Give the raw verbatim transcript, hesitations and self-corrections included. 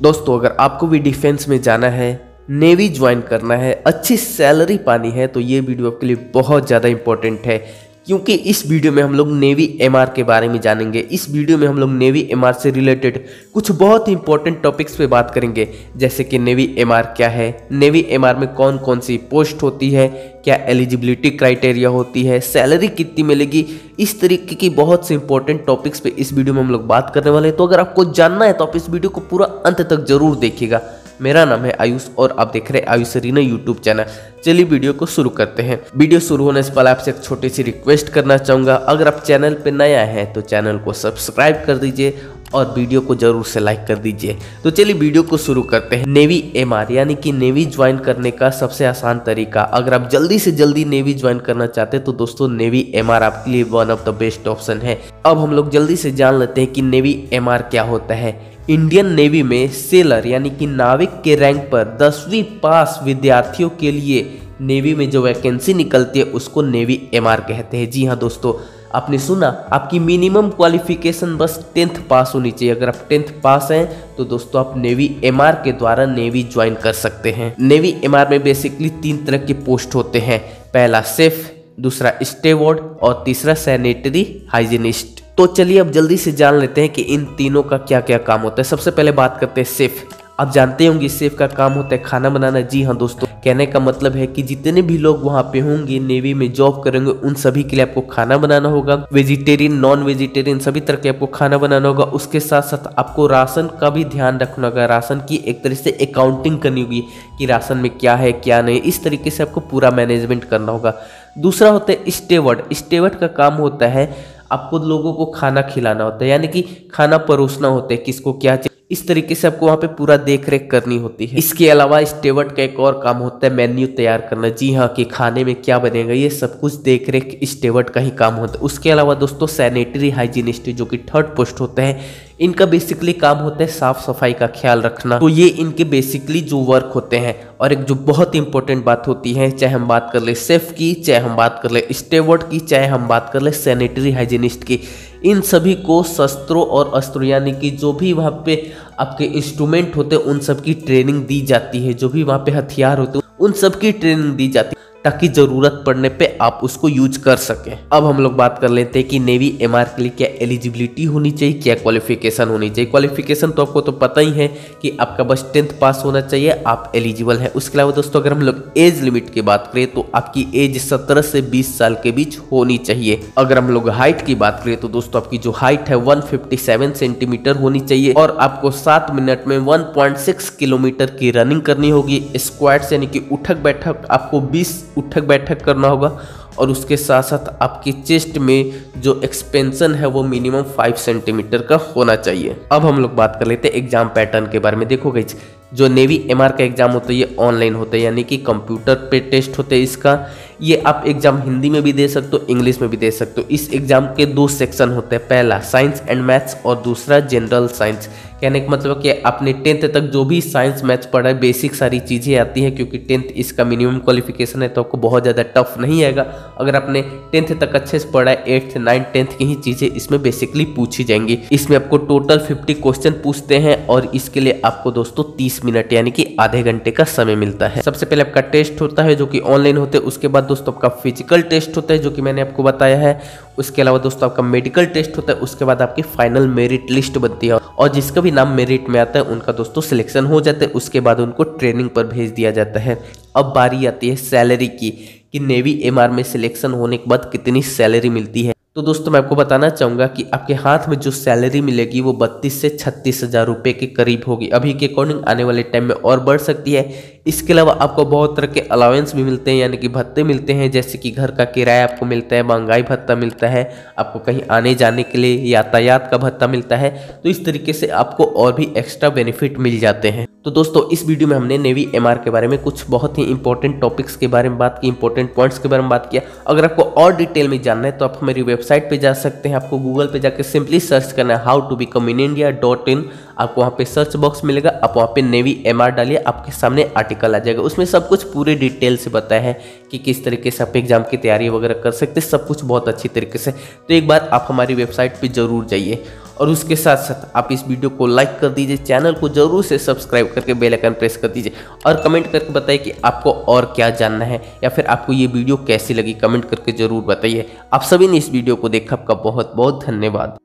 दोस्तों अगर आपको भी डिफेंस में जाना है, नेवी ज्वाइन करना है, अच्छी सैलरी पानी है तो ये वीडियो आपके लिए बहुत ज़्यादा इंपॉर्टेंट है, क्योंकि इस वीडियो में हम लोग नेवी एमआर के बारे में जानेंगे। इस वीडियो में हम लोग नेवी एमआर से रिलेटेड कुछ बहुत ही इंपॉर्टेंट टॉपिक्स पे बात करेंगे, जैसे कि नेवी एमआर क्या है, नेवी एमआर में कौन कौन सी पोस्ट होती है, क्या एलिजिबिलिटी क्राइटेरिया होती है, सैलरी कितनी मिलेगी। इस तरीके की बहुत से इंपॉर्टेंट टॉपिक्स पे इस वीडियो में हम लोग बात करने वाले हैं। तो अगर आपको जानना है तो आप इस वीडियो को पूरा अंत तक जरूर देखिएगा। मेरा नाम है आयुष और आप देख रहे हैं आयुष रीना यूट्यूब चैनल। चलिए वीडियो को शुरू करते हैं। वीडियो शुरू होने से पहले आपसे एक छोटी सी रिक्वेस्ट करना चाहूँगा, अगर आप चैनल पे नया हैं तो चैनल को सब्सक्राइब कर दीजिए और वीडियो को जरूर से लाइक कर दीजिए। तो चलिए वीडियो को शुरू करते हैं। नेवी एमआर यानी कि नेवी ज्वाइन करने का सबसे आसान तरीका, अगर आप जल्दी से जल्दी नेवी ज्वाइन करना चाहते हैं तो दोस्तों नेवी एमआर आपके लिए one of the best option है। अब हम लोग जल्दी से जान लेते हैं कि नेवी एमआर क्या होता है। इंडियन नेवी में सेलर यानी कि नाविक के रैंक पर दसवीं पास विद्यार्थियों के लिए नेवी में जो वैकेंसी निकलती है उसको नेवी एमआर कहते हैं। जी हाँ दोस्तों, आपने सुना, आपकी मिनिमम क्वालिफिकेशन बस टेंथ पास होनी चाहिए। अगर आप टेंथ पास हैं तो दोस्तों आप नेवी एमआर के द्वारा नेवी ज्वाइन कर सकते हैं। नेवी एमआर में बेसिकली तीन तरह के पोस्ट होते हैं, पहला सेफ, दूसरा स्टेवर्ड और तीसरा सैनिटरी हाइजीनिस्ट। तो चलिए अब जल्दी से जान लेते हैं कि इन तीनों का क्या क्या काम होता है। सबसे पहले बात करते हैं सेफ। आप जानते होंगे सेफ का काम होता है खाना बनाना। जी हाँ दोस्तों, कहने का मतलब है कि जितने भी लोग वहाँ पे होंगे नेवी में जॉब करेंगे उन सभी के लिए आपको खाना बनाना होगा। वेजिटेरियन, नॉन वेजिटेरियन सभी तरह के आपको खाना बनाना होगा। उसके साथ साथ आपको राशन का भी ध्यान रखना होगा, राशन की एक तरह से अकाउंटिंग करनी होगी कि राशन में क्या है क्या नहीं, इस तरीके से आपको पूरा मैनेजमेंट करना होगा। दूसरा होता है स्टेवर्ड। स्टेवर्ड का काम होता है आपको लोगों को खाना खिलाना होता है, यानी कि खाना परोसना होता है, किसको क्या चाहिए, इस तरीके से आपको वहाँ पे पूरा देख रेख करनी होती है। इसके अलावा स्टेवर्ड का एक और काम होता है मेन्यू तैयार करना। जी हाँ, कि खाने में क्या बनेगा ये सब कुछ देख रेख स्टेवर्ड का ही काम होता है। उसके अलावा दोस्तों सैनिटरी हाइजीनिस्ट जो कि थर्ड पोस्ट होता है, इनका बेसिकली काम होता है साफ सफाई का ख्याल रखना। तो ये इनके बेसिकली जो वर्क होते हैं। और एक जो बहुत इंपॉर्टेंट बात होती है, चाहे हम बात कर ले सेफ की, चाहे हम बात कर ले स्टेवर्ड की, चाहे हम बात कर ले सैनिटरी हाइजीनिस्ट की, इन सभी को शस्त्रों और अस्त्रों यानी कि जो भी वहाँ पे आपके इंस्ट्रूमेंट होते हैं उन सब की ट्रेनिंग दी जाती है। जो भी वहाँ पे हथियार होते हैं उन सब की ट्रेनिंग दी जाती है ताकि जरूरत पड़ने पे आप उसको यूज कर सकें। अब हम लोग बात कर लेते हैं कि नेवी एमआर के लिए क्या एलिजिबिलिटी होनी चाहिए, क्या क्वालिफिकेशन होनी चाहिए। क्वालिफिकेशन तो आपको तो पता ही है कि आपका बस टेंथ पास होना चाहिए, आप एलिजिबल हैं। उसके अलावा दोस्तों अगर हम लोग एज लिमिट की बात करें तो आपकी एज सत्रह से बीस साल के बीच होनी चाहिए। अगर हम लोग हाइट की बात करें तो दोस्तों आपकी जो हाइट है एक सौ सत्तावन सेंटीमीटर होनी चाहिए और आपको सात मिनट में एक पॉइंट छह किलोमीटर की रनिंग करनी होगी। स्क्वाट्स यानी कि उठक बैठक आपको बीस उठक बैठक करना होगा और उसके साथ साथ आपकी चेस्ट में जो एक्सपेंशन है वो मिनिमम पाँच सेंटीमीटर का होना चाहिए। अब हम लोग बात कर लेते हैं एग्जाम पैटर्न के बारे में। देखो गाइस, जो नेवी एमआर का एग्जाम होता है ये ऑनलाइन होता है, यानी कि कंप्यूटर पे टेस्ट होते हैं इसका। ये आप एग्जाम हिंदी में भी दे सकते हो, इंग्लिश में भी दे सकते हो। इस एग्जाम के दो सेक्शन होते हैं, पहला साइंस एंड मैथ्स और दूसरा जनरल साइंस। कहने का मतलब कि आपने टेंथ तक जो भी साइंस मैथ्स पढ़ा है बेसिक सारी चीज़ें आती हैं, क्योंकि टेंथ इसका मिनिमम क्वालिफिकेशन है तो आपको बहुत ज़्यादा टफ नहीं आएगा। अगर आपने टेंथ तक अच्छे से पढ़ा है, एट्थ नाइन्थ टेंथ की ही चीज़ें इसमें बेसिकली पूछी जाएंगी। इसमें आपको टोटल फिफ्टी क्वेश्चन पूछते हैं और इसके लिए आपको दोस्तों तीस मिनट यानी कि आधे घंटे का समय मिलता है। सबसे पहले आपका टेस्ट होता है जो कि ऑनलाइन होते हैं। उसके बाद दोस्तों आपका फिजिकल टेस्ट होता है जो कि मैंने आपको बताया है। उसके अलावा दोस्तों आपका मेडिकल टेस्ट होता है। उसके बाद आपकी फाइनल मेरिट लिस्ट बनती है और जिसका भी नाम मेरिट में आता है उनका दोस्तों सिलेक्शन हो जाता है। उसके बाद उनको ट्रेनिंग पर भेज दिया जाता है। अब बारी आती है सैलरी की कि नेवी एमआर में सिलेक्शन होने के बाद कितनी सैलरी मिलती है। तो दोस्तों मैं आपको बताना चाहूँगा कि आपके हाथ में जो सैलरी मिलेगी वो बत्तीस से छत्तीस हज़ार रुपये के करीब होगी। अभी के अकॉर्डिंग आने वाले टाइम में और बढ़ सकती है। इसके अलावा आपको बहुत तरह के अलावेंस भी मिलते हैं, यानी कि भत्ते मिलते हैं, जैसे कि घर का किराया आपको मिलता है, महंगाई भत्ता मिलता है, आपको कहीं आने जाने के लिए यातायात का भत्ता मिलता है। तो इस तरीके से आपको और भी एक्स्ट्रा बेनिफिट मिल जाते हैं। तो दोस्तों इस वीडियो में हमने नेवी एमआर के बारे में कुछ बहुत ही इंपॉर्टेंट टॉपिक्स के बारे में बात की, इंपॉर्टेंट पॉइंट्स के बारे में बात किया। अगर आपको और डिटेल में जानना है तो आप हमारी वेबसाइट पे जा सकते हैं। आपको गूगल पे जाकर सिंपली सर्च करना है how to become in India dot in. आपको वहाँ पे सर्च बॉक्स मिलेगा, आप वहाँ पे नेवी एमआर डालिए, आपके सामने आर्टिकल आ जाएगा। उसमें सब कुछ पूरे डिटेल से बताया है कि किस तरीके से आप एग्जाम की तैयारी वगैरह कर सकते हैं, सब कुछ बहुत अच्छी तरीके से। तो एक बार आप हमारी वेबसाइट पे जरूर जाइए। और उसके साथ साथ आप इस वीडियो को लाइक कर दीजिए, चैनल को जरूर से सब्सक्राइब करके बेल आइकन प्रेस कर दीजिए और कमेंट करके बताइए कि आपको और क्या जानना है या फिर आपको ये वीडियो कैसी लगी, कमेंट करके जरूर बताइए। आप सभी ने इस वीडियो को देखा, आपका बहुत बहुत धन्यवाद।